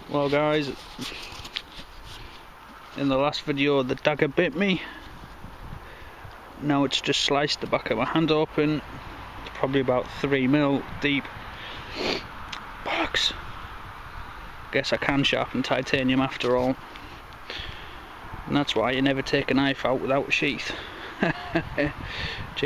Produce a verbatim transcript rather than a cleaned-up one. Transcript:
Well guys, in the last video the dagger bit me. Now it's just sliced the back of my hand open. It's probably about three mil deep. Bollocks. Guess I can sharpen titanium after all. And that's why you never take a knife out without a sheath.